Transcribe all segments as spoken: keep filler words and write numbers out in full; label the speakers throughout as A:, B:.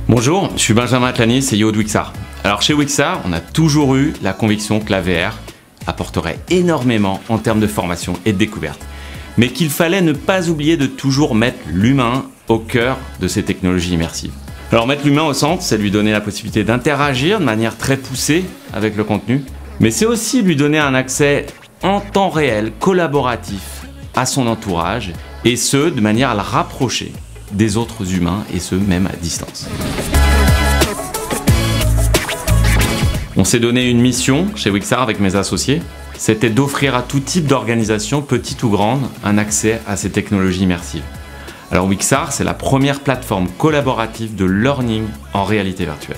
A: Bonjour, je suis Benjamin Atlani, C E O de Wixar. Alors chez Wixar, on a toujours eu la conviction que la V R apporterait énormément en termes de formation et de découverte, mais qu'il fallait ne pas oublier de toujours mettre l'humain au cœur de ces technologies immersives. Alors mettre l'humain au centre, c'est lui donner la possibilité d'interagir de manière très poussée avec le contenu, mais c'est aussi lui donner un accès en temps réel, collaboratif à son entourage, et ce, de manière à le rapprocher des autres humains, et ce, même à distance. On s'est donné une mission chez Wixar avec mes associés, c'était d'offrir à tout type d'organisation, petite ou grande, un accès à ces technologies immersives. Alors Wixar, c'est la première plateforme collaborative de learning en réalité virtuelle.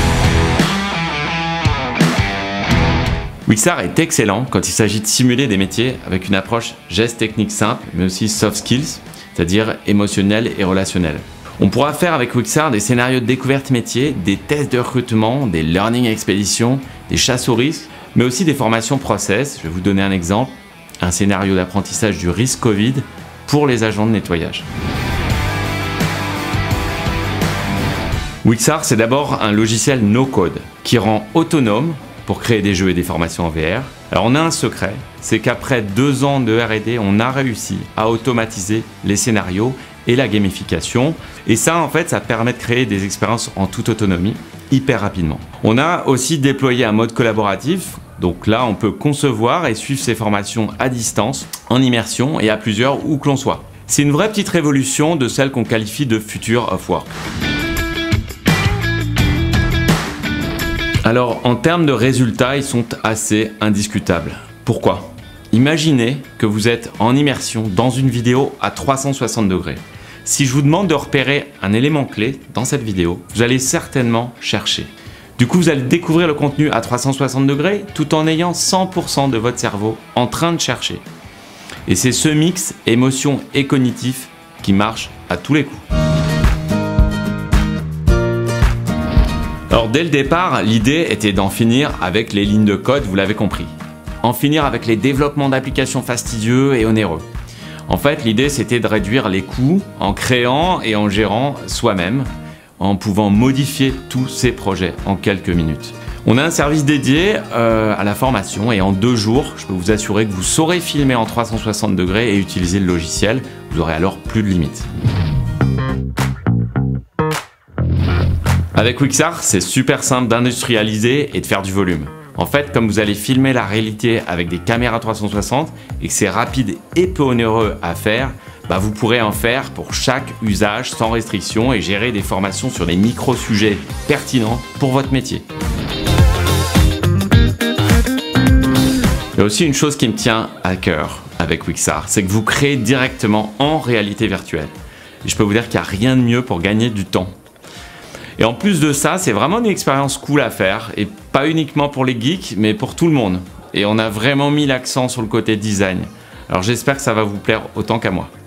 A: Wixar est excellent quand il s'agit de simuler des métiers avec une approche gestes techniques simples, mais aussi soft skills, c'est-à-dire émotionnels et relationnels. On pourra faire avec Wixar des scénarios de découverte métier, des tests de recrutement, des learning expéditions, des chasses aux risques, mais aussi des formations process. Je vais vous donner un exemple, un scénario d'apprentissage du risque Covid pour les agents de nettoyage. Wixar, c'est d'abord un logiciel no-code qui rend autonome pour créer des jeux et des formations en V R. Alors on a un secret, c'est qu'après deux ans de R et D, on a réussi à automatiser les scénarios et la gamification. Et ça, en fait, ça permet de créer des expériences en toute autonomie, hyper rapidement. On a aussi déployé un mode collaboratif. Donc là, on peut concevoir et suivre ces formations à distance, en immersion et à plusieurs où que l'on soit. C'est une vraie petite révolution de celle qu'on qualifie de future of work. Alors, en termes de résultats, ils sont assez indiscutables. Pourquoi? Imaginez que vous êtes en immersion dans une vidéo à trois cent soixante degrés. Si je vous demande de repérer un élément clé dans cette vidéo, vous allez certainement chercher. Du coup, vous allez découvrir le contenu à trois cent soixante degrés tout en ayant cent pour cent de votre cerveau en train de chercher. Et c'est ce mix émotion et cognitif qui marche à tous les coups. Alors dès le départ, l'idée était d'en finir avec les lignes de code, vous l'avez compris. En finir avec les développements d'applications fastidieux et onéreux. En fait, l'idée c'était de réduire les coûts en créant et en gérant soi-même, en pouvant modifier tous ces projets en quelques minutes. On a un service dédié euh, à la formation et en deux jours, je peux vous assurer que vous saurez filmer en trois cent soixante degrés et utiliser le logiciel. Vous aurez alors plus de limites. Avec Wixar, c'est super simple d'industrialiser et de faire du volume. En fait, comme vous allez filmer la réalité avec des caméras trois cent soixante et que c'est rapide et peu onéreux à faire, bah vous pourrez en faire pour chaque usage sans restriction et gérer des formations sur des micro-sujets pertinents pour votre métier. Il y a aussi une chose qui me tient à cœur avec Wixar, c'est que vous créez directement en réalité virtuelle. Et je peux vous dire qu'il n'y a rien de mieux pour gagner du temps. Et en plus de ça, c'est vraiment une expérience cool à faire, et pas uniquement pour les geeks, mais pour tout le monde. Et on a vraiment mis l'accent sur le côté design. Alors j'espère que ça va vous plaire autant qu'à moi.